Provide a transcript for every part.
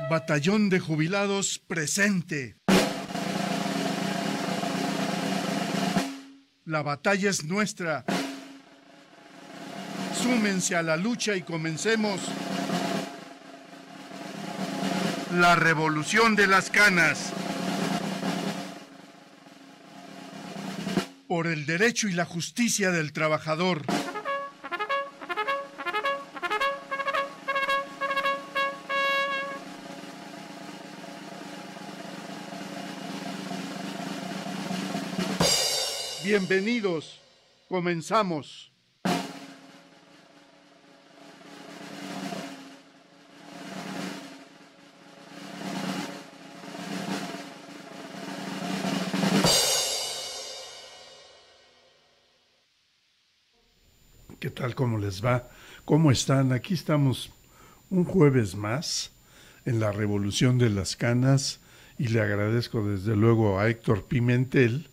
Batallón de Jubilados presente. La batalla es nuestra. Súmense a la lucha y comencemos la revolución de las canas. Por el derecho y la justicia del trabajador. Bienvenidos. Comenzamos. ¿Qué tal? ¿Cómo les va? ¿Cómo están? Aquí estamos un jueves más en la Revolución de las Canas y le agradezco desde luego a Héctor Pimentel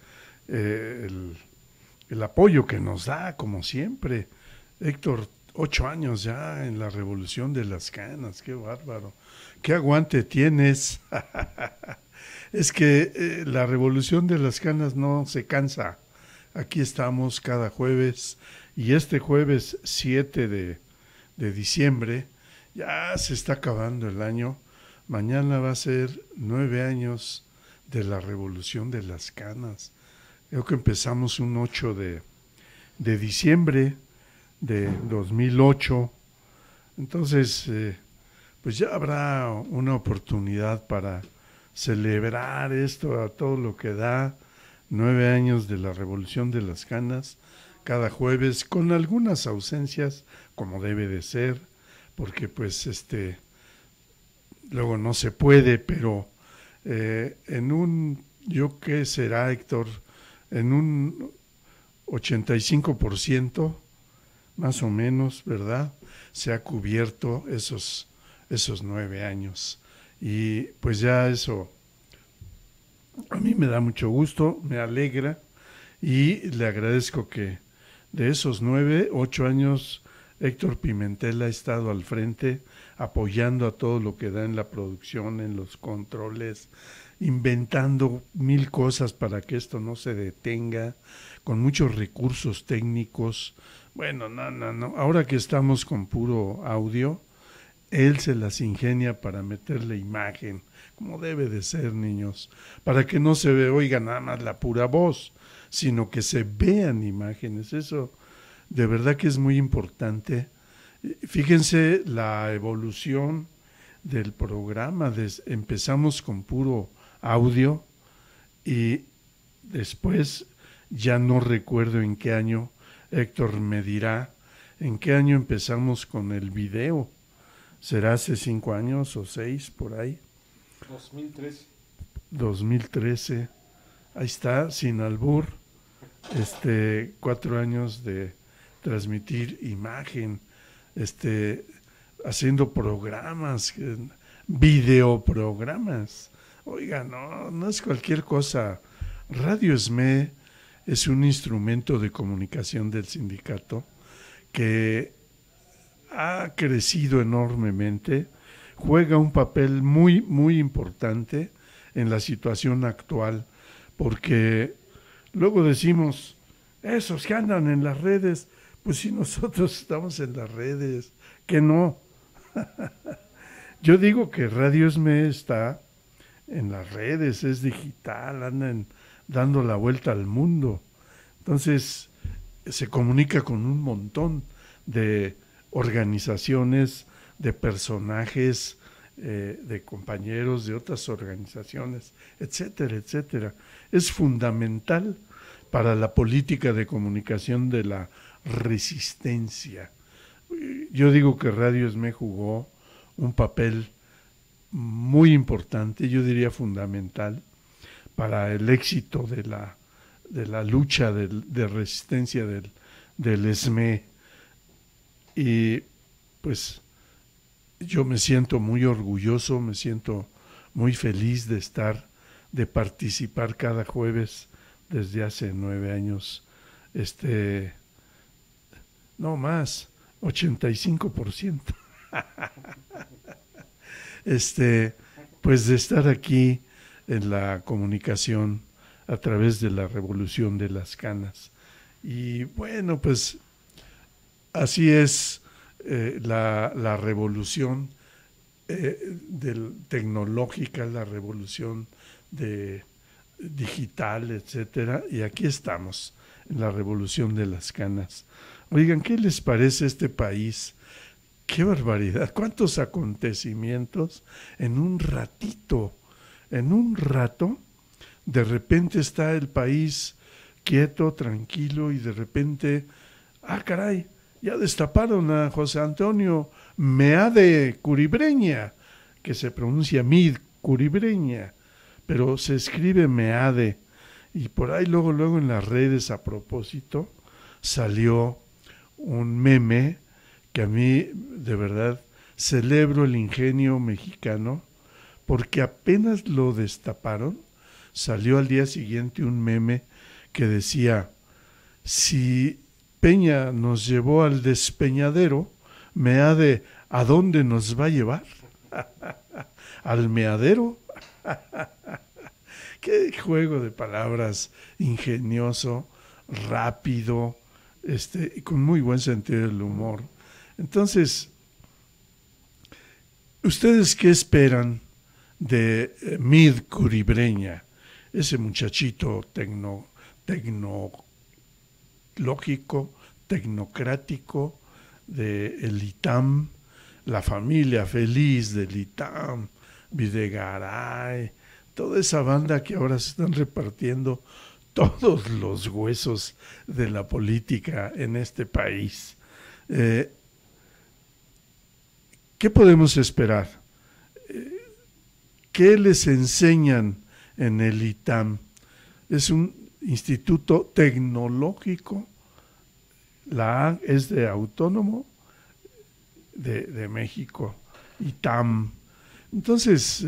el apoyo que nos da, como siempre. Héctor, 8 años ya en la Revolución de las Canas, qué bárbaro. ¿Qué aguante tienes? Es que la Revolución de las Canas no se cansa. Aquí estamos cada jueves y este jueves 7 de diciembre ya se está acabando el año. Mañana va a ser 9 años de la Revolución de las Canas. Creo que empezamos un 8 de diciembre de 2008. Entonces, pues ya habrá una oportunidad para celebrar esto a todo lo que da. 9 años de la Revolución de las Canas, cada jueves, con algunas ausencias, como debe de ser, porque pues luego no se puede, pero yo qué será, Héctor, en un 85%, más o menos, ¿verdad? Se ha cubierto esos 9 años. Y pues ya eso a mí me da mucho gusto, me alegra y le agradezco que de esos 9, 8 años Héctor Pimentel ha estado al frente apoyando a todo lo que da en la producción, en los controles, inventando mil cosas para que esto no se detenga, con muchos recursos técnicos. Bueno, no. Ahora que estamos con puro audio, él se las ingenia para meterle imagen, como debe de ser, niños, para que no se oiga nada más la pura voz, sino que se vean imágenes. Eso de verdad que es muy importante. Fíjense la evolución del programa. Empezamos con puro audio y después, ya no recuerdo en qué año, Héctor me dirá, en qué año empezamos con el video. ¿Será hace 5 años o 6 por ahí? 2013. 2013. Ahí está, sin albur. 4 años de transmitir imagen, haciendo programas, videoprogramas. Oiga, no es cualquier cosa. Radio SME es un instrumento de comunicación del sindicato que ha crecido enormemente, juega un papel muy, muy importante en la situación actual, porque luego decimos, esos que andan en las redes, pues si nosotros estamos en las redes, que no. Yo digo que Radio SME está en las redes, es digital, andan dando la vuelta al mundo. Entonces, se comunica con un montón de organizaciones, de personajes, de compañeros de otras organizaciones, etcétera, etcétera. Es fundamental para la política de comunicación de la resistencia. Yo digo que Radio SME jugó un papel muy importante, yo diría fundamental, para el éxito de la lucha de resistencia del SME. Y pues yo me siento muy orgulloso, me siento muy feliz de participar cada jueves desde hace 9 años. No más, 85%. pues de estar aquí en la comunicación a través de la revolución de las canas. Y bueno, pues así es la revolución tecnológica, la revolución digital, etcétera, y aquí estamos en la revolución de las canas. Oigan, ¿qué les parece este país? ¡Qué barbaridad! ¿Cuántos acontecimientos en un ratito? En un rato, de repente está el país quieto, tranquilo, y de repente, ¡ah, caray! Ya destaparon a José Antonio Meade Curibreña, que se pronuncia Mid Curibreña, pero se escribe Meade. Y por ahí luego en las redes, a propósito, salió un meme que a mí de verdad celebro el ingenio mexicano, porque apenas lo destaparon, salió al día siguiente un meme que decía: si Peña nos llevó al despeñadero, Meade, ¿a dónde nos va a llevar? ¿Al meadero? Qué juego de palabras ingenioso, rápido, y con muy buen sentido del humor. Entonces, ¿ustedes qué esperan de Mid Curibreña, ese muchachito tecnológico, tecnocrático del ITAM, la familia feliz del ITAM, Videgaray, toda esa banda que ahora se están repartiendo todos los huesos de la política en este país? ¿Qué podemos esperar? ¿Qué les enseñan en el ITAM? Es un instituto tecnológico, la A es de Autónomo de México, ITAM. Entonces,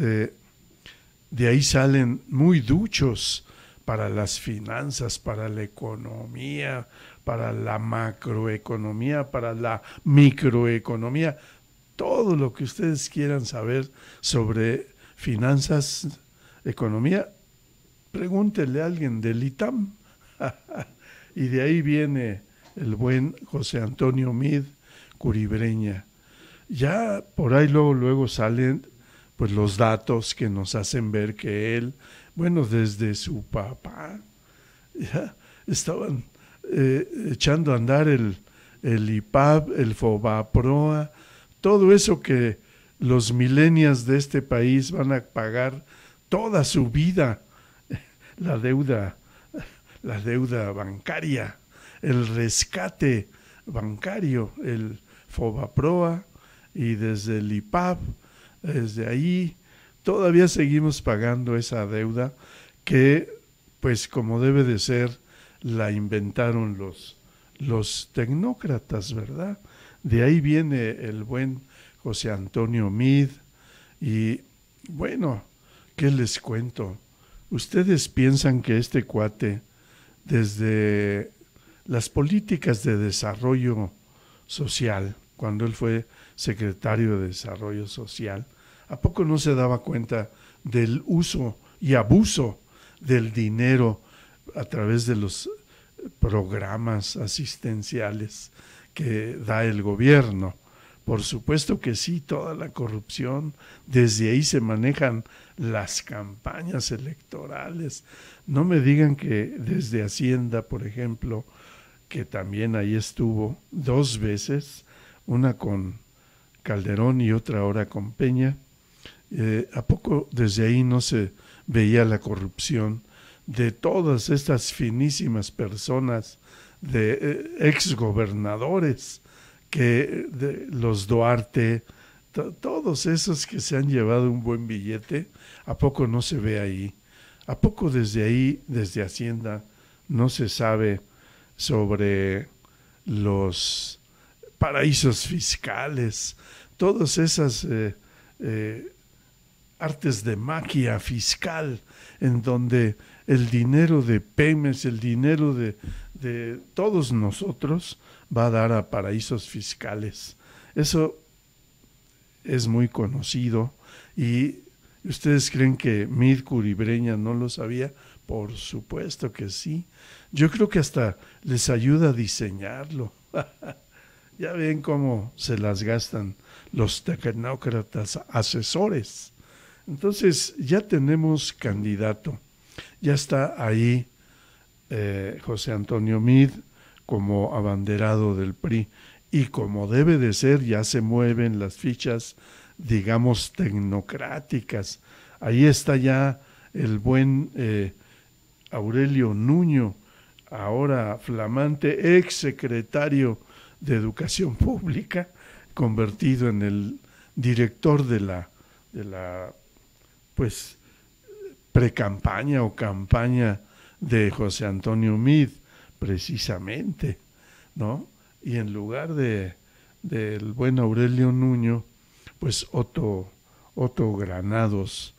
de ahí salen muy duchos para las finanzas, para la economía, para la macroeconomía, para la microeconomía, todo lo que ustedes quieran saber sobre finanzas, economía, pregúntele a alguien del ITAM. Y de ahí viene el buen José Antonio Mid Curibreña. Ya por ahí luego salen pues los datos que nos hacen ver que él, bueno, desde su papá, ya estaban echando a andar el IPAB, el FOBAPROA, todo eso que los millennials de este país van a pagar toda su vida, la deuda bancaria, el rescate bancario, el FOBAPROA, y desde el IPAB, desde ahí todavía seguimos pagando esa deuda que, pues como debe de ser, la inventaron los tecnócratas, ¿verdad? De ahí viene el buen José Antonio Mid. Y bueno, ¿qué les cuento? ¿Ustedes piensan que este cuate, desde las políticas de desarrollo social, cuando él fue secretario de Desarrollo Social, ¿a poco no se daba cuenta del uso y abuso del dinero a través de los programas asistenciales que da el gobierno? Por supuesto que sí, toda la corrupción, desde ahí se manejan las campañas electorales. No me digan que desde Hacienda, por ejemplo, que también ahí estuvo 2 veces, una con Calderón y otra ahora con Peña, ¿a poco desde ahí no se veía la corrupción de todas estas finísimas personas, de exgobernadores, que de los Duarte, todos esos que se han llevado un buen billete? ¿A poco no se ve ahí? ¿A poco desde ahí, desde Hacienda, no se sabe sobre los paraísos fiscales, todas esas artes de magia fiscal, en donde el dinero de Pemex, el dinero de todos nosotros va a dar a paraísos fiscales? Eso es muy conocido. ¿Y ustedes creen que Mir Curibreña no lo sabía? Por supuesto que sí. Yo creo que hasta les ayuda a diseñarlo. Ya ven cómo se las gastan los tecnócratas asesores. Entonces ya tenemos candidato. Ya está ahí José Antonio Meade como abanderado del PRI. Y como debe de ser, ya se mueven las fichas, digamos, tecnocráticas. Ahí está ya el buen Aurelio Nuño, ahora flamante ex secretario de Educación Pública, convertido en el director de la pues precampaña o campaña de José Antonio Meade, precisamente, ¿no? Y en lugar del buen Aurelio Nuño, pues Otto Granados,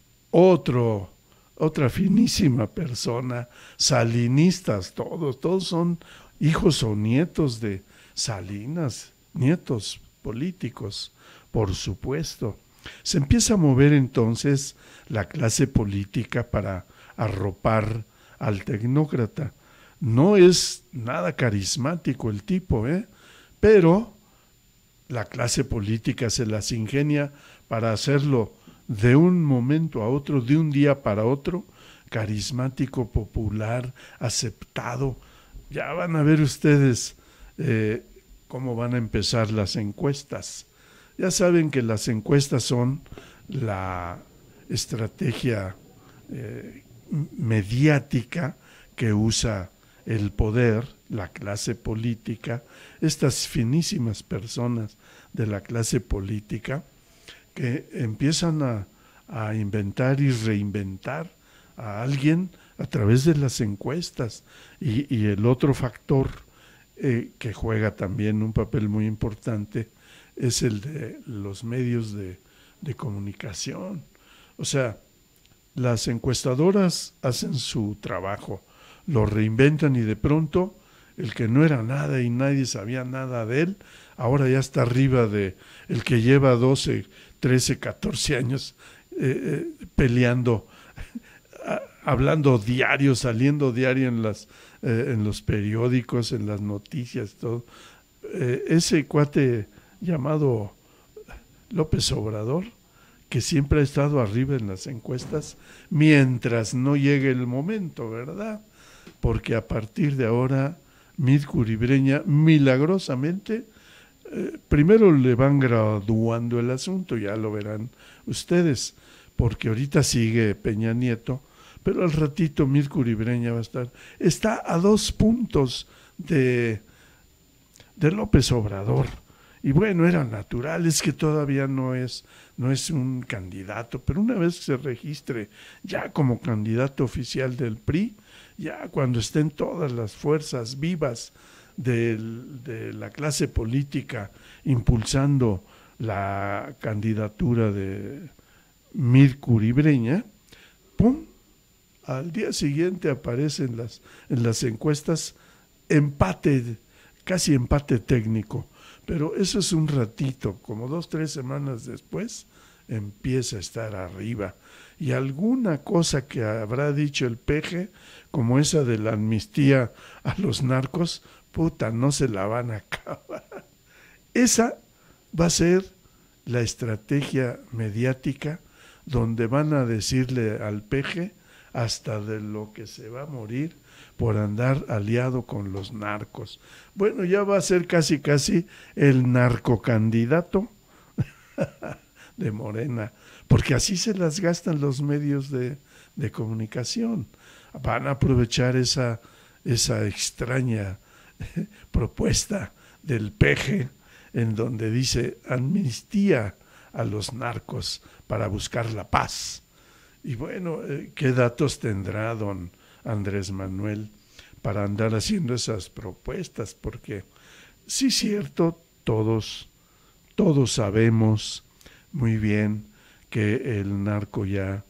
otra finísima persona, salinistas todos son hijos o nietos de Salinas, nietos políticos, por supuesto. Se empieza a mover entonces la clase política para arropar al tecnócrata. No es nada carismático el tipo, pero la clase política se las ingenia para hacerlo de un momento a otro, de un día para otro, carismático, popular, aceptado. Ya van a ver ustedes cómo van a empezar las encuestas. Ya saben que las encuestas son la estrategia mediática que usa el poder, la clase política, estas finísimas personas de la clase política que empiezan a inventar y reinventar a alguien a través de las encuestas. Y el otro factor que juega también un papel muy importante es el de los medios de comunicación. O sea, las encuestadoras hacen su trabajo, lo reinventan y de pronto el que no era nada y nadie sabía nada de él, ahora ya está arriba de el que lleva 12, 13, 14 años peleando, hablando diario, saliendo diario en los periódicos, en las noticias, todo. Ese cuate llamado López Obrador, que siempre ha estado arriba en las encuestas, mientras no llegue el momento, ¿verdad? Porque a partir de ahora, Mir Curibreña, milagrosamente, primero le van graduando el asunto, ya lo verán ustedes, porque ahorita sigue Peña Nieto, pero al ratito Mir Curibreña va a está a 2 puntos de López Obrador. Y bueno, era natural, es que todavía no es un candidato, pero una vez que se registre ya como candidato oficial del PRI, ya cuando estén todas las fuerzas vivas de la clase política impulsando la candidatura de Mir Curibreña, ¡pum!, al día siguiente aparece en las encuestas empate, casi empate técnico. Pero eso es un ratito, como 2, 3 semanas después, empieza a estar arriba. Y alguna cosa que habrá dicho el peje, como esa de la amnistía a los narcos, puta, no se la van a acabar. Esa va a ser la estrategia mediática donde van a decirle al peje hasta de lo que se va a morir por andar aliado con los narcos. Bueno, ya va a ser casi el narcocandidato de Morena, porque así se las gastan los medios de comunicación. Van a aprovechar esa extraña propuesta del peje en donde dice amnistía a los narcos para buscar la paz. Y bueno, ¿qué datos tendrá don Andrés Manuel para andar haciendo esas propuestas? Porque sí es cierto, todos sabemos muy bien que el narco ya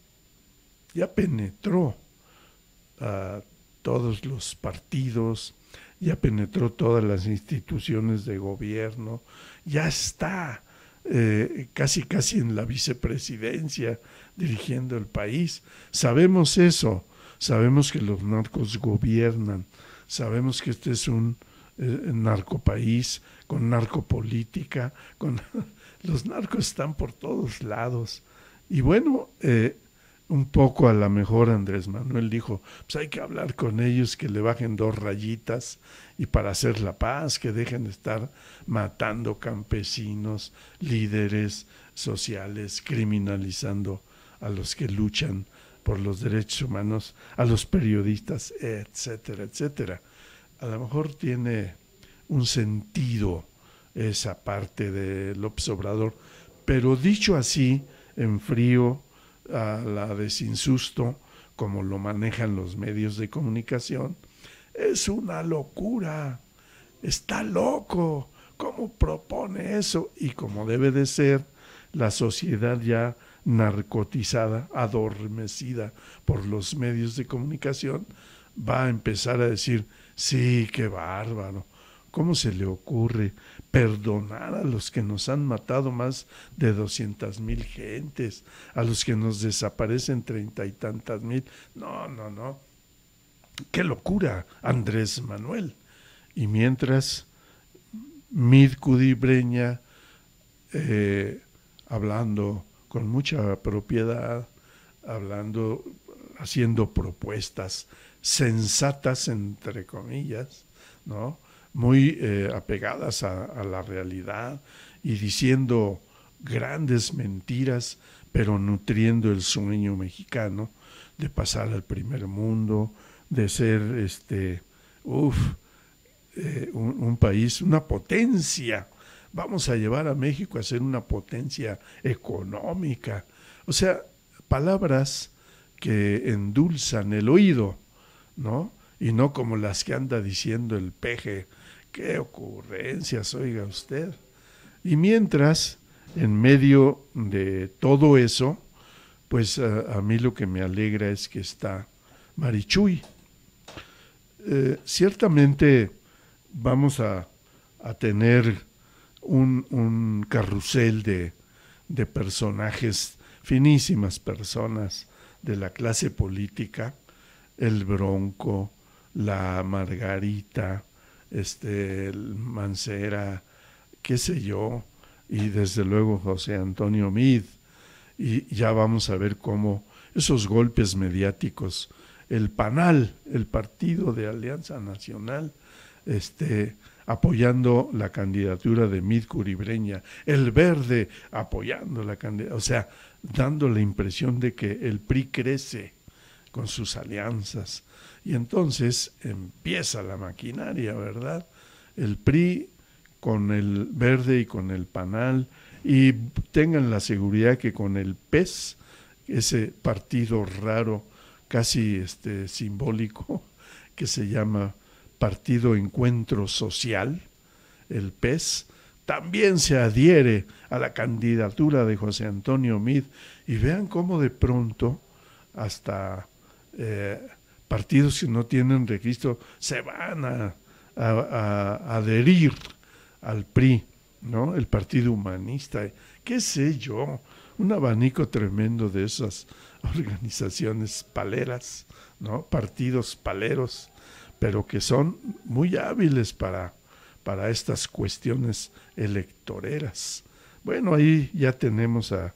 penetró a todos los partidos, ya penetró todas las instituciones de gobierno, ya está casi en la vicepresidencia, dirigiendo el país. Sabemos eso, sabemos que los narcos gobiernan, sabemos que este es un narcopaís con narcopolítica, los narcos están por todos lados. Y bueno, un poco a lo mejor Andrés Manuel dijo, pues hay que hablar con ellos, que le bajen 2 rayitas y para hacer la paz, que dejen de estar matando campesinos, líderes sociales, criminalizando a los que luchan por los derechos humanos, a los periodistas, etcétera, etcétera. A lo mejor tiene un sentido esa parte de López Obrador, pero dicho así, en frío, a la de sin susto, como lo manejan los medios de comunicación, es una locura, está loco, ¿cómo propone eso? Y como debe de ser, la sociedad ya narcotizada, adormecida por los medios de comunicación, va a empezar a decir, sí, qué bárbaro, ¿cómo se le ocurre perdonar a los que nos han matado más de 200,000 gentes, a los que nos desaparecen 30 y tantas mil? No, no, no. ¡Qué locura, Andrés Manuel! Y mientras, Mid Cudibreña, hablando con mucha propiedad, hablando, haciendo propuestas sensatas, entre comillas, ¿no? Muy apegadas a la realidad y diciendo grandes mentiras, pero nutriendo el sueño mexicano de pasar al primer mundo, de ser un país, una potencia. Vamos a llevar a México a ser una potencia económica. O sea, palabras que endulzan el oído, ¿no? Y no como las que anda diciendo el peje. ¡Qué ocurrencias, oiga usted! Y mientras, en medio de todo eso, pues a mí lo que me alegra es que está Marichuy. Ciertamente vamos a tener un carrusel de personajes, finísimas personas de la clase política, el Bronco, la Margarita, el Mancera, qué sé yo, y desde luego José Antonio Meade, y ya vamos a ver cómo esos golpes mediáticos, el PANAL, el Partido de Alianza Nacional, apoyando la candidatura de Mid Cudibreña, el Verde apoyando la candidatura, o sea, dando la impresión de que el PRI crece con sus alianzas. Y entonces empieza la maquinaria, ¿verdad? El PRI con el Verde y con el PANAL, y tengan la seguridad que con el PES, ese partido raro, casi simbólico, que se llama Partido Encuentro Social, el PES, también se adhiere a la candidatura de José Antonio Meade, y vean cómo de pronto hasta partidos que no tienen registro se van a adherir al PRI, ¿no? El Partido Humanista, qué sé yo, un abanico tremendo de esas organizaciones paleras, ¿no? Partidos paleros, pero que son muy hábiles para estas cuestiones electoreras. Bueno, ahí ya tenemos a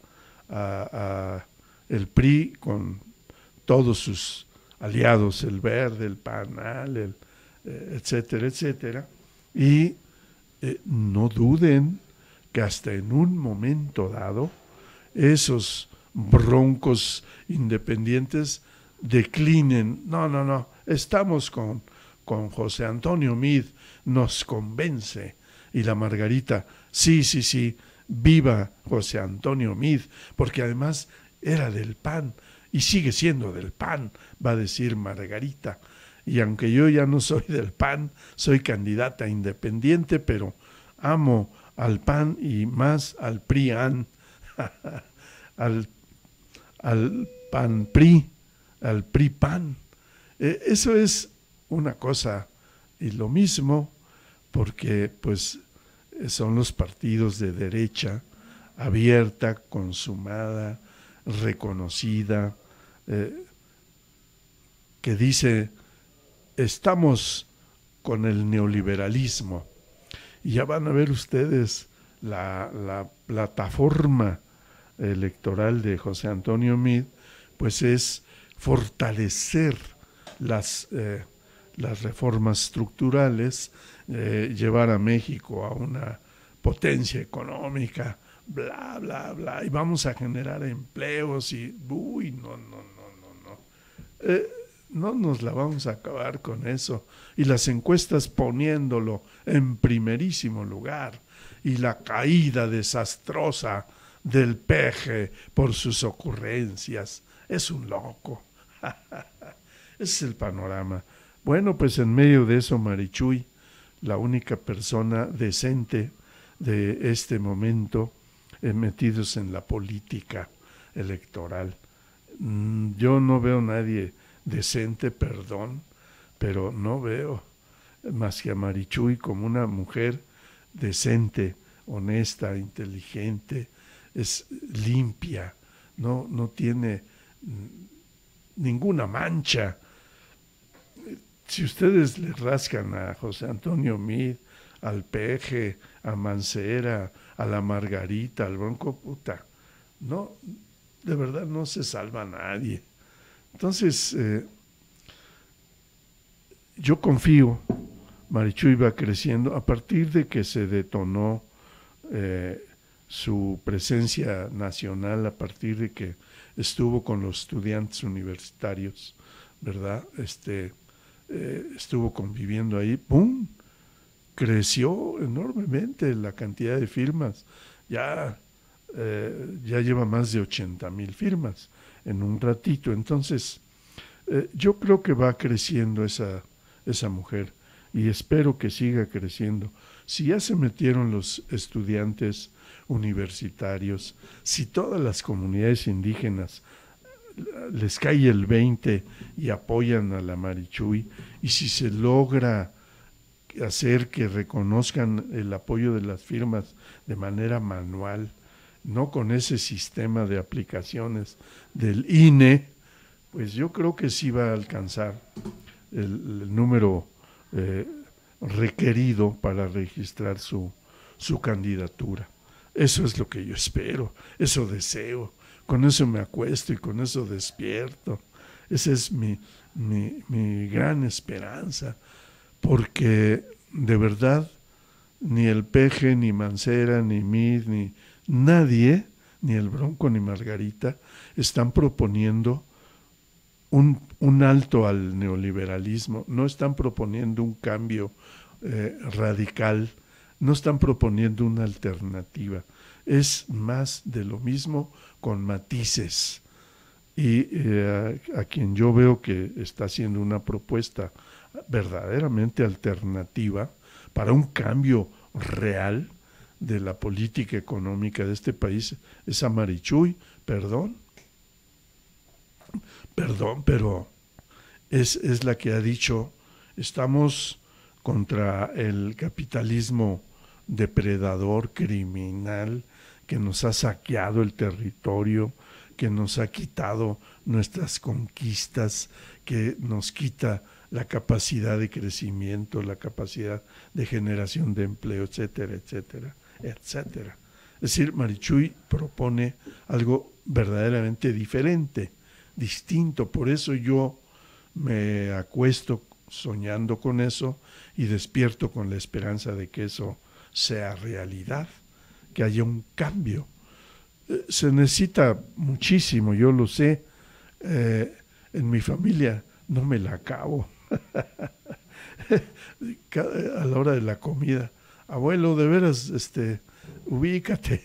el PRI con todos sus aliados, el Verde, el PANAL, etcétera, etcétera, y no duden que hasta en un momento dado esos broncos independientes declinen. No, no, no, estamos con José Antonio Meade, nos convence. Y la Margarita, sí, sí, sí, viva José Antonio Meade, porque además era del PAN y sigue siendo del PAN, va a decir Margarita. Y aunque yo ya no soy del PAN, soy candidata independiente, pero amo al PAN y más al PRIAN, al PAN-PRI, al PRI-PAN. Eso es una cosa, y lo mismo porque pues son los partidos de derecha abierta, consumada, reconocida, que dice, estamos con el neoliberalismo. Y ya van a ver ustedes la plataforma electoral de José Antonio Meade, pues es fortalecer las reformas estructurales, llevar a México a una potencia económica, bla, bla, bla, y vamos a generar empleos y, uy, no. No nos la vamos a acabar con eso. Y las encuestas poniéndolo en primerísimo lugar. Y la caída desastrosa del peje por sus ocurrencias. Es un loco. Ese es el panorama. Bueno, pues en medio de eso, Marichuy, la única persona decente de este momento, metidos en la política electoral. Yo no veo a nadie decente, perdón, pero no veo más que a Marichuy como una mujer decente, honesta, inteligente, es limpia, no tiene ninguna mancha. Si ustedes le rascan a José Antonio Meade, al Peje, a Mancera, a la Margarita, al Bronco, puta, no, de verdad no se salva a nadie. Entonces, yo confío, Marichuy va creciendo, a partir de que se detonó su presencia nacional, a partir de que estuvo con los estudiantes universitarios, ¿verdad? Estuvo conviviendo ahí, ¡pum!, creció enormemente la cantidad de firmas, ya lleva más de 80,000 firmas en un ratito. Entonces, yo creo que va creciendo esa mujer y espero que siga creciendo. Si ya se metieron los estudiantes universitarios, si todas las comunidades indígenas les cae el 20 y apoyan a la Marichuy, y si se logra hacer que reconozcan el apoyo de las firmas de manera manual, no con ese sistema de aplicaciones del INE, pues yo creo que sí va a alcanzar el número requerido para registrar su candidatura. Eso es lo que yo espero, eso deseo, con eso me acuesto y con eso despierto. Esa es mi gran esperanza, porque de verdad ni el Peje, ni Mancera, ni Meade, ni nadie, ni el Bronco, ni Margarita, están proponiendo un alto al neoliberalismo, no están proponiendo un cambio radical, no están proponiendo una alternativa, es más de lo mismo con matices. Y a quien yo veo que está haciendo una propuesta verdaderamente alternativa para un cambio real de la política económica de este país es a Marichuy, perdón, pero es la que ha dicho, estamos contra el capitalismo depredador, criminal, que nos ha saqueado el territorio, que nos ha quitado nuestras conquistas, que nos quita la capacidad de crecimiento, la capacidad de generación de empleo, etcétera, etcétera, etcétera. Es decir, Marichuy propone algo verdaderamente diferente, distinto. Por eso yo me acuesto soñando con eso y despierto con la esperanza de que eso sea realidad, que haya un cambio. Se necesita muchísimo, yo lo sé. En mi familia no me la acabo. A la hora de la comida, abuelo, de veras, ubícate.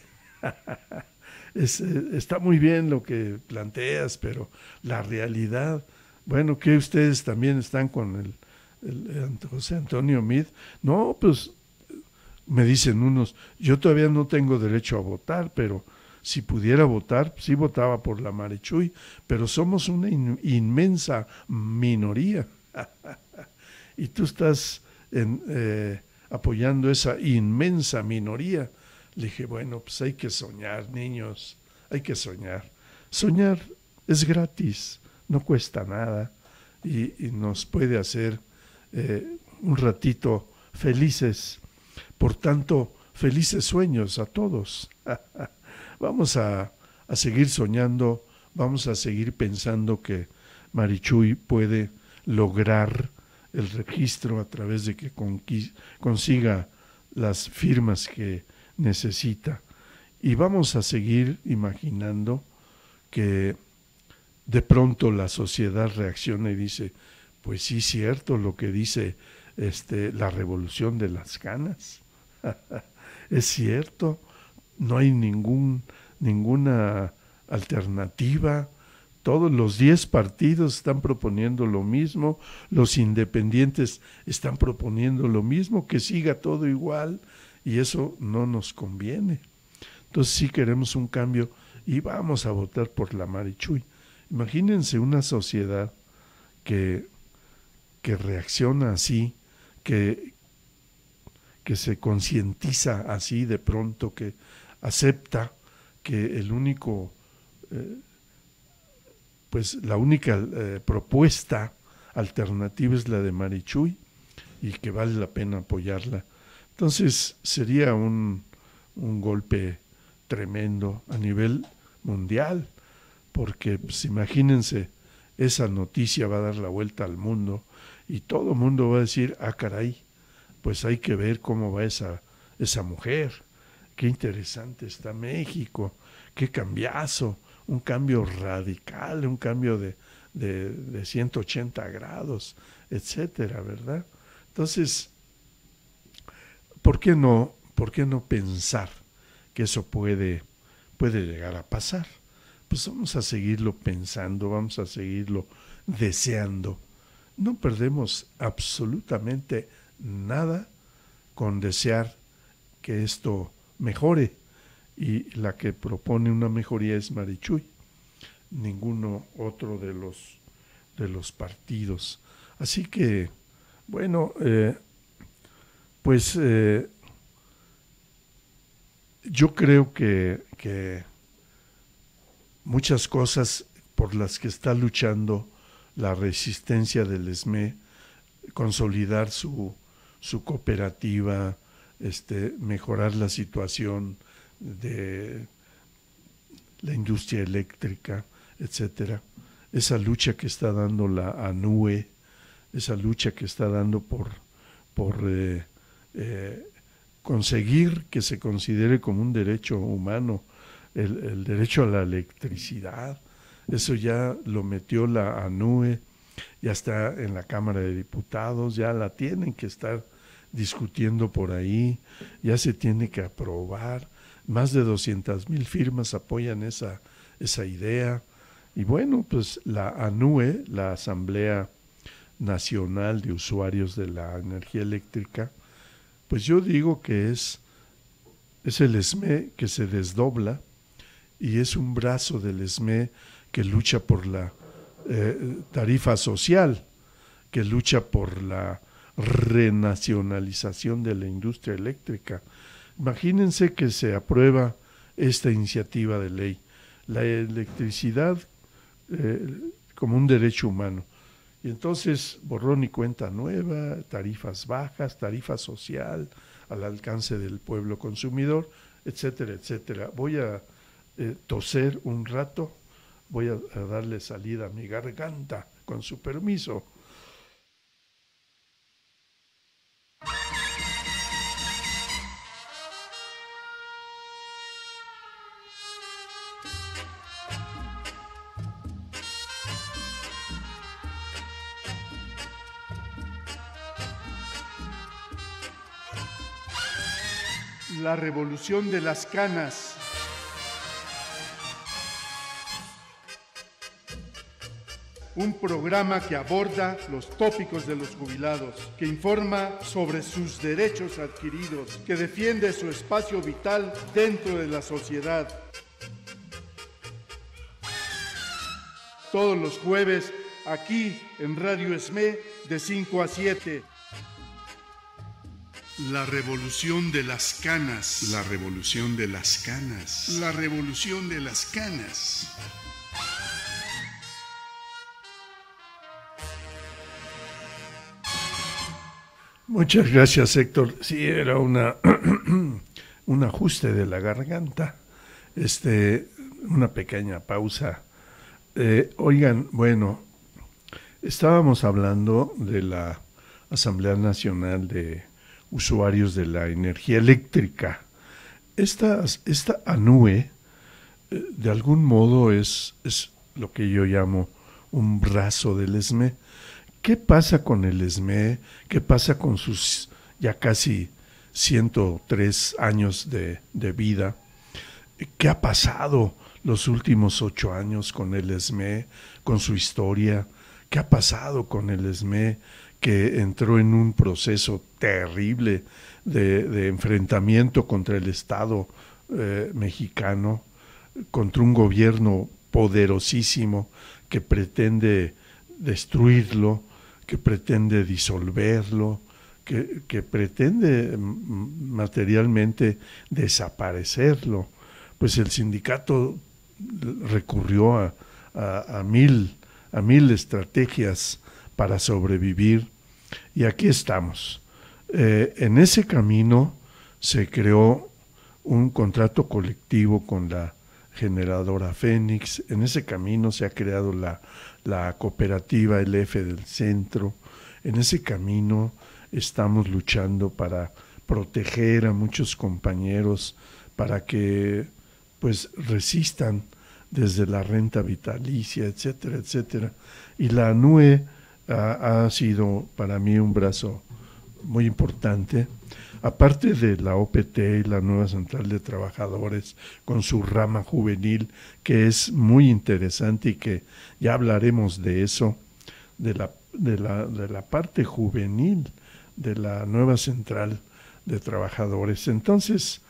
Está muy bien lo que planteas, pero la realidad, bueno, que ustedes también están con el José Antonio Meade. No, pues me dicen unos, yo todavía no tengo derecho a votar, pero si pudiera votar, sí votaba por la Marichuy, pero somos una inmensa minoría. Y tú estás apoyando esa inmensa minoría, Le dije, bueno, pues hay que soñar, niños, hay que soñar. Soñar es gratis, no cuesta nada y nos puede hacer un ratito felices. Por tanto, felices sueños a todos. Vamos a seguir soñando, vamos a seguir pensando que Marichuy puede lograr el registro a través de que consiga las firmas que necesita. Y vamos a seguir imaginando que de pronto la sociedad reacciona y dice, pues sí, cierto lo que dice la revolución de las canas. Es cierto, no hay ninguna alternativa. Todos los 10 partidos están proponiendo lo mismo, los independientes están proponiendo lo mismo, que siga todo igual, y eso no nos conviene. Entonces sí queremos un cambio y vamos a votar por la Marichuy. Imagínense una sociedad que reacciona así, que se concientiza así de pronto, que acepta que el único, pues la única propuesta alternativa es la de Marichuy y que vale la pena apoyarla. Entonces sería un golpe tremendo a nivel mundial, porque pues, imagínense, esa noticia va a dar la vuelta al mundo y todo el mundo va a decir, ah caray, pues hay que ver cómo va esa mujer, qué interesante está México, qué cambiazo, un cambio radical, un cambio de 180 grados, etcétera, ¿verdad? Entonces, ¿por qué no pensar que eso puede llegar a pasar? Pues vamos a seguirlo pensando, vamos a seguirlo deseando. No perdemos absolutamente nada con desear que esto mejore, y la que propone una mejoría es Marichuy, ninguno otro de los partidos. Así que, bueno, pues yo creo que muchas cosas por las que está luchando la resistencia del ESME, consolidar su cooperativa, mejorar la situación de la industria eléctrica, etcétera. Esa lucha que está dando la ANUE, esa lucha que está dando por conseguir que se considere como un derecho humano el derecho a la electricidad. Eso ya lo metió la ANUE, ya está en la Cámara de Diputados, ya la tienen que estar discutiendo por ahí, ya se tiene que aprobar. Más de 200,000 firmas apoyan esa idea. Y bueno, pues la ANUE, la Asamblea Nacional de Usuarios de la Energía Eléctrica, pues yo digo que es el ESME que se desdobla y es un brazo del ESME que lucha por la tarifa social, que lucha por la renacionalización de la industria eléctrica. Imagínense que se aprueba esta iniciativa de ley, la electricidad como un derecho humano. Y entonces, borrón y cuenta nueva, tarifas bajas, tarifa social al alcance del pueblo consumidor, etcétera, etcétera. Voy a toser un rato, voy a darle salida a mi garganta, con su permiso. La revolución de las canas. Un programa que aborda los tópicos de los jubilados, que informa sobre sus derechos adquiridos, que defiende su espacio vital dentro de la sociedad. Todos los jueves, aquí en Radio ESME, de 5 a 7. La revolución de las canas. La revolución de las canas. La revolución de las canas. Muchas gracias, Héctor. Sí, era un ajuste de la garganta. Una pequeña pausa. Oigan, bueno, estábamos hablando de la Asamblea Nacional de Usuarios de la Energía Eléctrica. Esta ANUE, de algún modo, es lo que yo llamo un brazo del ESME. ¿Qué pasa con el ESME? ¿Qué pasa con sus ya casi 103 años de vida? ¿Qué ha pasado los últimos 8 años con el ESME, con su historia? ¿Qué ha pasado con el ESME, que entró en un proceso terrible de enfrentamiento contra el Estado mexicano, contra un gobierno poderosísimo que pretende destruirlo, que pretende disolverlo, que pretende materialmente desaparecerlo? Pues el sindicato recurrió a mil estrategias para sobrevivir, y aquí estamos. En ese camino se creó un contrato colectivo con la generadora Fénix. En ese camino se ha creado la cooperativa LF del Centro. En ese camino estamos luchando para proteger a muchos compañeros, para que pues resistan desde la renta vitalicia, etcétera, etcétera. Y la ANUE ha sido para mí un brazo muy importante, aparte de la OPT y la nueva Central de Trabajadores con su rama juvenil, que es muy interesante y que ya hablaremos de eso, de la parte juvenil de la nueva Central de Trabajadores. Entonces,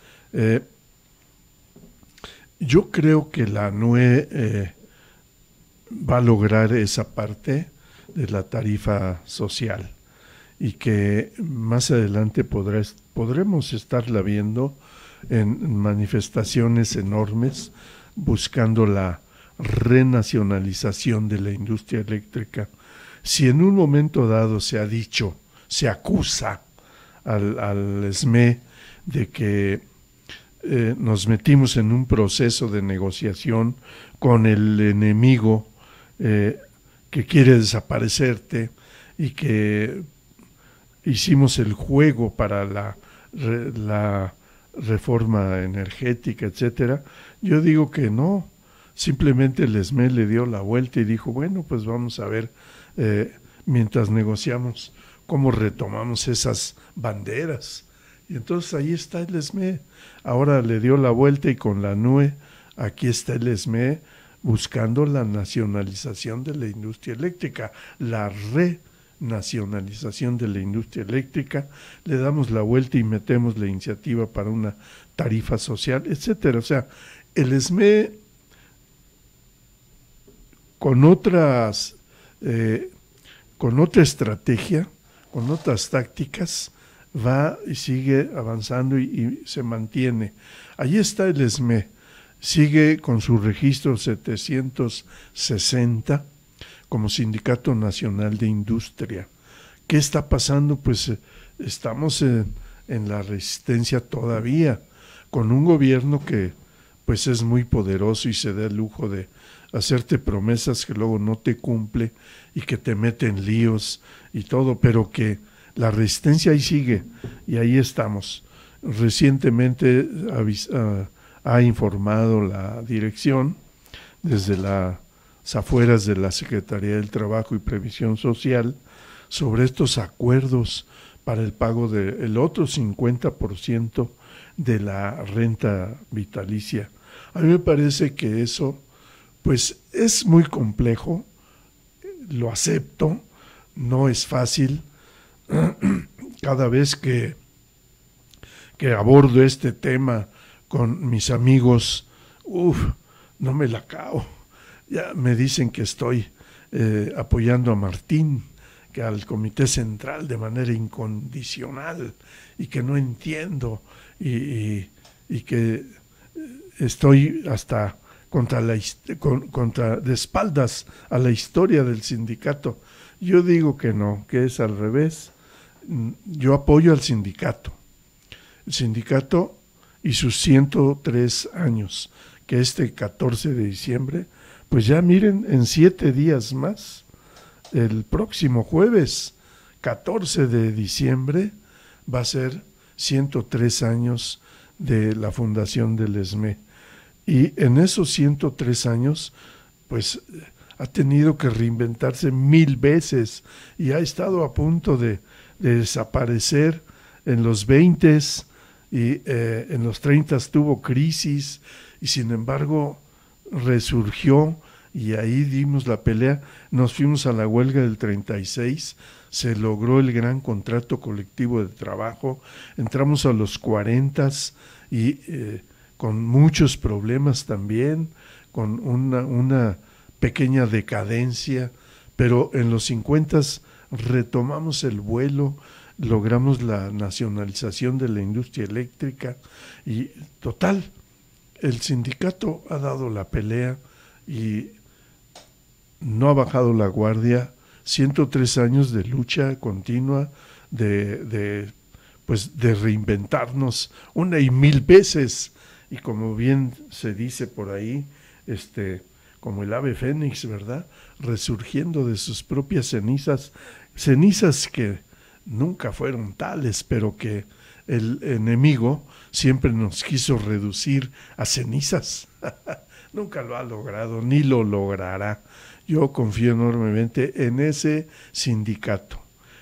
yo creo que la ANUE va a lograr esa parte de la tarifa social, y que más adelante podremos estarla viendo en manifestaciones enormes buscando la renacionalización de la industria eléctrica. Si en un momento dado se acusa al ESME de que nos metimos en un proceso de negociación con el enemigo que quiere desaparecerte, y que hicimos el juego para la reforma energética, etcétera, yo digo que no. Simplemente el ESME le dio la vuelta y dijo, bueno, pues vamos a ver, mientras negociamos, cómo retomamos esas banderas. Y entonces ahí está el ESME. Ahora le dio la vuelta, y con la ANUE aquí está el ESME buscando la nacionalización de la industria eléctrica, la renacionalización de la industria eléctrica. Le damos la vuelta y metemos la iniciativa para una tarifa social, etcétera. O sea, el ESME con otra estrategia, con otras tácticas, va y sigue avanzando y se mantiene. Ahí está el ESME, sigue con su registro 760 como Sindicato Nacional de Industria. ¿Qué está pasando? Pues estamos en la resistencia todavía, con un gobierno que pues es muy poderoso y se da el lujo de hacerte promesas que luego no te cumple y que te mete en líos y todo, pero que la resistencia ahí sigue, y ahí estamos. Recientemente ha informado la dirección desde las afueras de la Secretaría del Trabajo y Previsión Social sobre estos acuerdos para el pago del otro 50% de la renta vitalicia. A mí me parece que eso pues es muy complejo, lo acepto, no es fácil. Cada vez que abordo este tema con mis amigos, no me la acabo. Ya me dicen que estoy apoyando a Martín, que al Comité Central de manera incondicional y que no entiendo y que estoy hasta contra de espaldas a la historia del sindicato. Yo digo que no, que es al revés. Yo apoyo al sindicato. El sindicato y sus 103 años, que este 14 de diciembre, pues ya miren, en 7 días más, el próximo jueves 14 de diciembre va a ser 103 años de la fundación del ESME. Y en esos 103 años, pues ha tenido que reinventarse 1000 veces y ha estado a punto de desaparecer en los 20s y en los 30s tuvo crisis y sin embargo resurgió y ahí dimos la pelea. Nos fuimos a la huelga del 36, se logró el gran contrato colectivo de trabajo, entramos a los 40s y con muchos problemas también, con una pequeña decadencia, pero en los 50s retomamos el vuelo, logramos la nacionalización de la industria eléctrica y total, el sindicato ha dado la pelea y no ha bajado la guardia. 103 años de lucha continua, de reinventarnos 1 y 1000 veces. Y como bien se dice por ahí, como el ave fénix, ¿verdad? Resurgiendo de sus propias cenizas que nunca fueron tales, pero que el enemigo siempre nos quiso reducir a cenizas. Nunca lo ha logrado, ni lo logrará. Yo confío enormemente en ese sindicato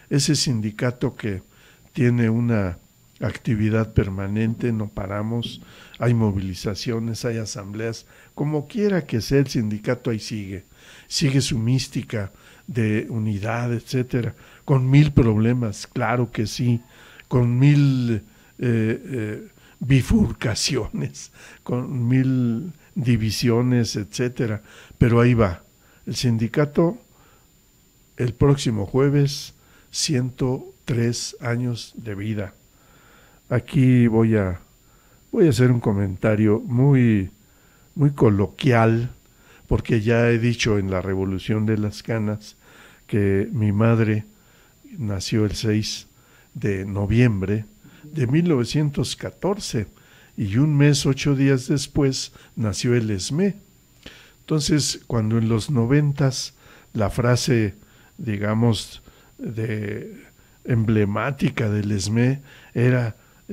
que tiene una actividad permanente, no paramos, hay movilizaciones, hay asambleas, como quiera que sea el sindicato ahí sigue su mística de unidad, etcétera, con 1000 problemas, claro que sí, con 1000 bifurcaciones, con 1000 divisiones, etcétera, pero ahí va. El sindicato, el próximo jueves, 103 años de vida. Aquí voy a hacer un comentario muy, muy coloquial, porque ya he dicho en la Revolución de las Canas que mi madre nació el 6 de noviembre de 1914 y un mes, 8 días después, nació el ESME. Entonces, cuando en los 90s la frase, digamos, emblemática del ESME era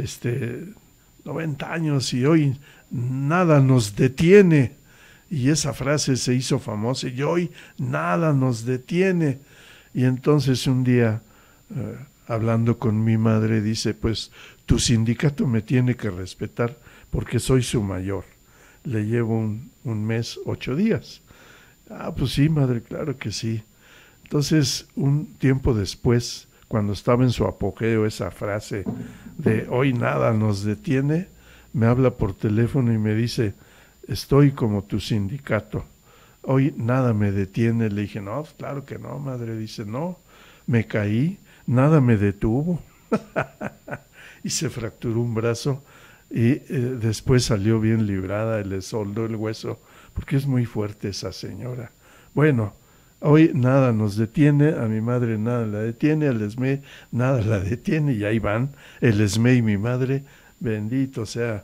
90 años y hoy nada nos detiene, y esa frase se hizo famosa, y hoy nada nos detiene. Y entonces un día, hablando con mi madre, dice, pues tu sindicato me tiene que respetar porque soy su mayor. Le llevo un mes, 8 días. Ah, pues sí, madre, claro que sí. Entonces, un tiempo después, cuando estaba en su apogeo esa frase de hoy nada nos detiene, me habla por teléfono y me dice, estoy como tu sindicato, hoy nada me detiene. Le dije, no, claro que no, madre. Dice, no, me caí, nada me detuvo. Y se fracturó un brazo y después salió bien librada, le soldó el hueso, porque es muy fuerte esa señora. Bueno, hoy nada nos detiene, a mi madre nada la detiene, al ESME nada la detiene, y ahí van el ESME y mi madre, bendito sea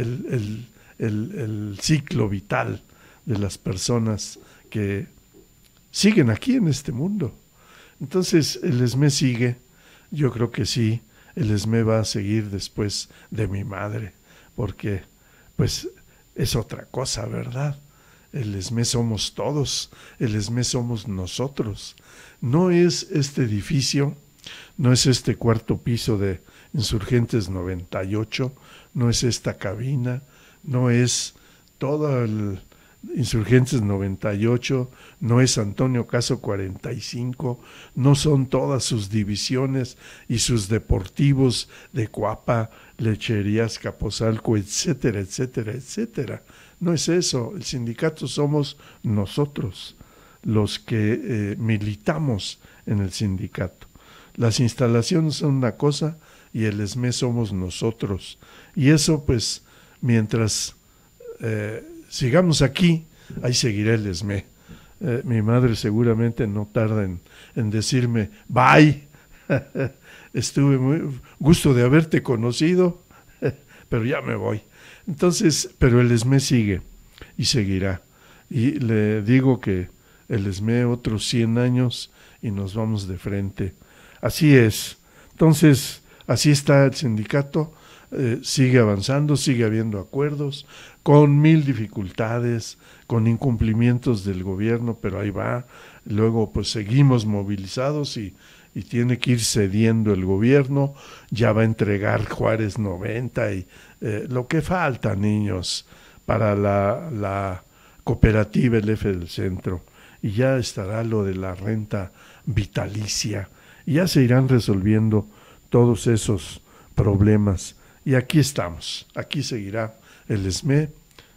el ciclo vital de las personas que siguen aquí en este mundo. Entonces el ESME sigue, yo creo que sí, el ESME va a seguir después de mi madre, porque pues es otra cosa, ¿verdad? El ESME somos todos, el ESME somos nosotros. No es este edificio, no es este cuarto piso de Insurgentes 98, no es esta cabina, no es todo el Insurgentes 98, no es Antonio Caso 45, no son todas sus divisiones y sus deportivos de Coapa, Lecherías, Capozalco, etcétera, etcétera, etcétera. No es eso, el sindicato somos nosotros, los que militamos en el sindicato. Las instalaciones son una cosa y el ESME somos nosotros. Y eso, pues, mientras sigamos aquí, ahí seguirá el ESME. Mi madre seguramente no tarda en decirme, bye, estuve muy gusto de haberte conocido, pero ya me voy. Entonces, pero el ESME sigue y seguirá. Y le digo que el ESME otros 100 años y nos vamos de frente. Así es. Entonces, así está el sindicato, sigue avanzando, sigue habiendo acuerdos, con 1000 dificultades, con incumplimientos del gobierno, pero ahí va. Luego, pues seguimos movilizados y tiene que ir cediendo el gobierno. Ya va a entregar Juárez 90 y lo que falta, niños, para la cooperativa El F del Centro. Y ya estará lo de la renta vitalicia. Y ya se irán resolviendo todos esos problemas. Y aquí estamos, aquí seguirá el ESME.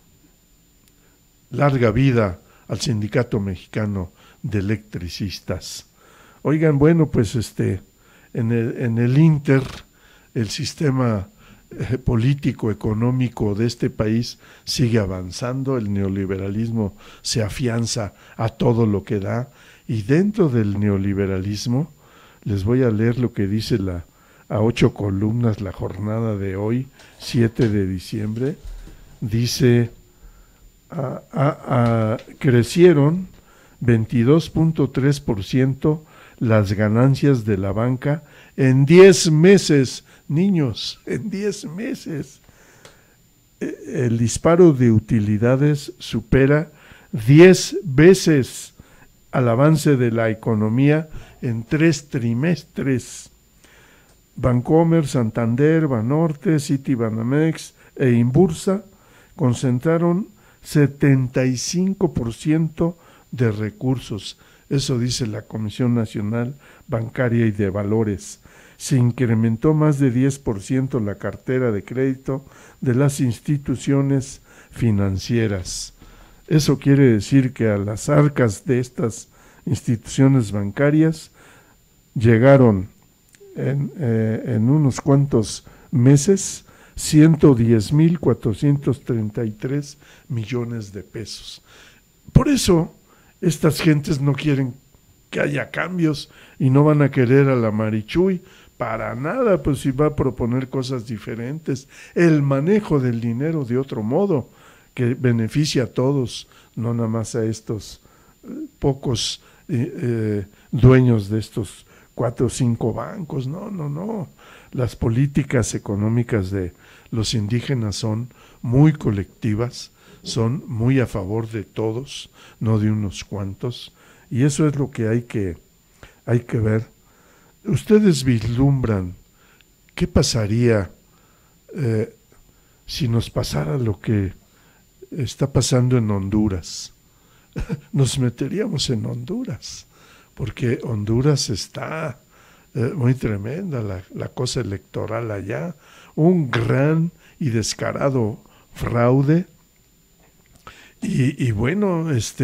Larga vida al Sindicato Mexicano de Electricistas. Oigan, bueno, pues en el Inter, el sistema político, económico de este país sigue avanzando, el neoliberalismo se afianza a todo lo que da, y dentro del neoliberalismo, les voy a leer lo que dice a 8 columnas la jornada de hoy, 7 de diciembre, dice, crecieron 22.3% las ganancias de la banca en 10 meses, niños, en 10 meses. El disparo de utilidades supera 10 veces al avance de la economía en 3 trimestres. Bancomer, Santander, Banorte, Citibanamex e Inbursa concentraron 75% de recursos. Eso dice la Comisión Nacional Bancaria y de Valores. Se incrementó más de 10% la cartera de crédito de las instituciones financieras. Eso quiere decir que a las arcas de estas instituciones bancarias llegaron en unos cuantos meses 110,433 millones de pesos. Por eso estas gentes no quieren que haya cambios y no van a querer a la Marichuy para nada, pues si va a proponer cosas diferentes, el manejo del dinero de otro modo, que beneficia a todos, no nada más a estos pocos dueños de estos 4 o 5 bancos. No. Las políticas económicas de los indígenas son muy colectivas, son muy a favor de todos, no de unos cuantos, y eso es lo que hay que ver. Ustedes vislumbran qué pasaría si nos pasara lo que está pasando en Honduras. Nos meteríamos en Honduras, porque Honduras está muy tremenda la cosa electoral allá, un gran y descarado fraude, y bueno,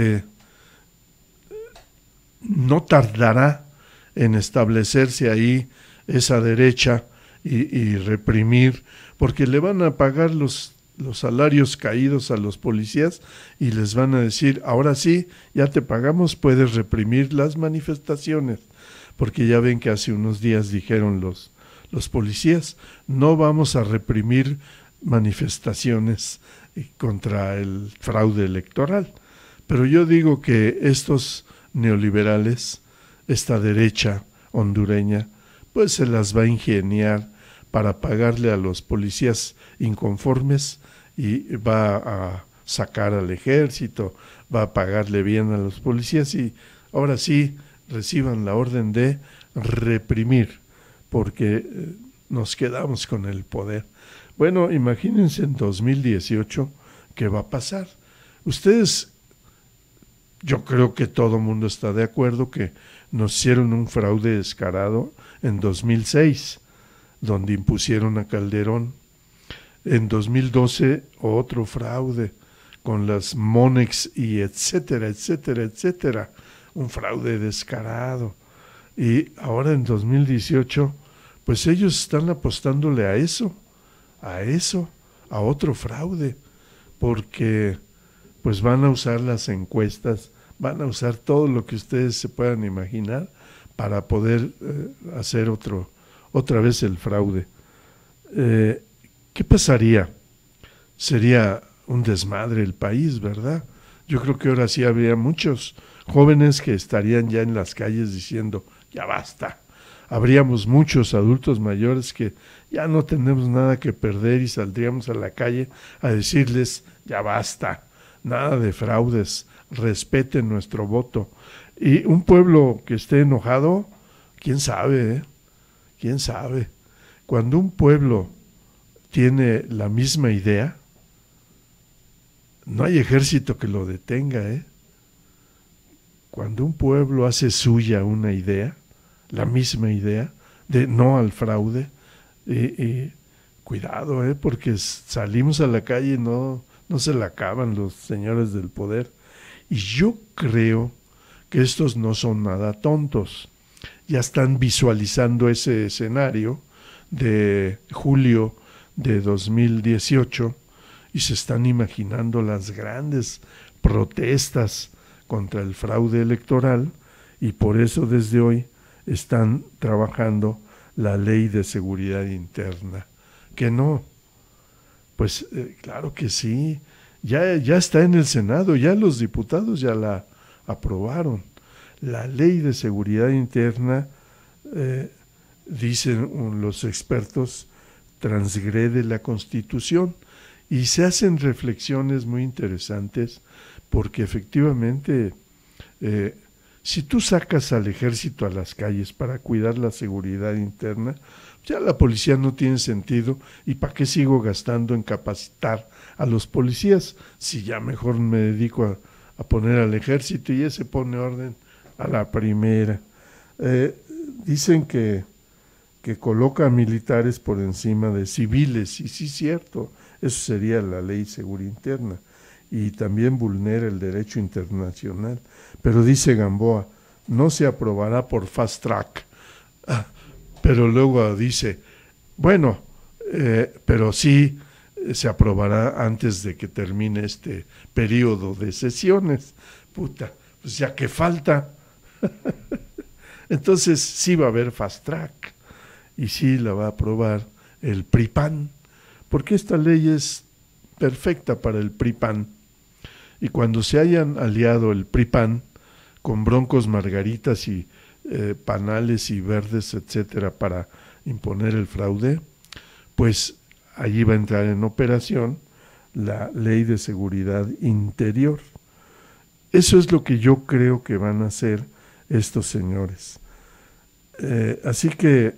no tardará en establecerse ahí esa derecha y reprimir, porque le van a pagar los salarios caídos a los policías y les van a decir, ahora sí, ya te pagamos, puedes reprimir las manifestaciones, porque ya ven que hace unos días dijeron los policías, no vamos a reprimir manifestaciones contra el fraude electoral. Pero yo digo que estos neoliberales, esta derecha hondureña, pues se las va a ingeniar para pagarle a los policías inconformes y va a sacar al ejército, va a pagarle bien a los policías y ahora sí reciban la orden de reprimir, porque nos quedamos con el poder. Bueno, imagínense en 2018 qué va a pasar. Ustedes, yo creo que todo el mundo está de acuerdo que nos hicieron un fraude descarado en 2006, donde impusieron a Calderón. En 2012 otro fraude con las Monex y etcétera, etcétera, etcétera. Un fraude descarado. Y ahora en 2018, pues ellos están apostándole a eso, a otro fraude, porque pues van a usar las encuestas, van a usar todo lo que ustedes se puedan imaginar para poder hacer otra vez el fraude. ¿Qué pasaría? Sería un desmadre el país, ¿verdad? Yo creo que ahora sí habría muchos jóvenes que estarían ya en las calles diciendo, ya basta. Habríamos muchos adultos mayores que ya no tenemos nada que perder y saldríamos a la calle a decirles, ya basta, nada de fraudes, respeten nuestro voto. Y un pueblo que esté enojado, quién sabe, quién sabe. Cuando un pueblo tiene la misma idea, no hay ejército que lo detenga, ¿eh? Cuando un pueblo hace suya una idea, la misma idea, de no al fraude, cuidado, porque salimos a la calle y no se la acaban los señores del poder. Y yo creo que estos no son nada tontos. Ya están visualizando ese escenario de julio de 2018 y se están imaginando las grandes protestas contra el fraude electoral, y por eso desde hoy están trabajando la ley de seguridad interna. Que no, pues claro que sí, ya está en el Senado, ya los diputados ya la aprobaron. La ley de seguridad interna, dicen los expertos, transgrede la Constitución, y se hacen reflexiones muy interesantes, porque efectivamente si tú sacas al ejército a las calles para cuidar la seguridad interna, ya la policía no tiene sentido, y ¿para qué sigo gastando en capacitar a los policías si ya mejor me dedico a poner al ejército y ese pone orden a la primera? Dicen que coloca a militares por encima de civiles, y sí es cierto, eso sería la ley de seguridad interna, y también vulnera el derecho internacional. Pero dice Gamboa, no se aprobará por fast track. Pero luego dice, bueno, pero sí se aprobará antes de que termine este periodo de sesiones. Puta, pues ya que falta. Entonces sí va a haber fast track, y sí la va a aprobar el PRI-PAN, porque esta ley es perfecta para el PRI-PAN. Y cuando se hayan aliado el PRI-PAN con Broncos, Margaritas y Panales y Verdes, etcétera, para imponer el fraude, pues allí va a entrar en operación la ley de seguridad interior. Eso es lo que yo creo que van a hacer estos señores. Así que,